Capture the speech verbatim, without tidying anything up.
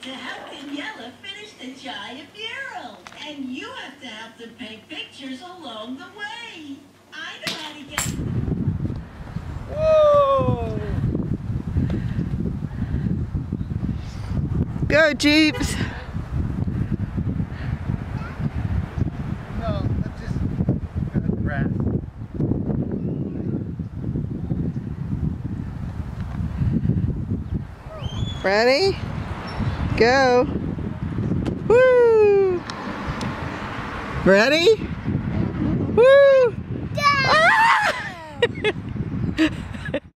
to help Daniela finish the giant mural. And you have to help them paint pictures along the way. I know how to get... Whoa! Go, Geeps! No, let's just go to the grass. Ready? Go! Woo! Ready? Woo! Go! Ah!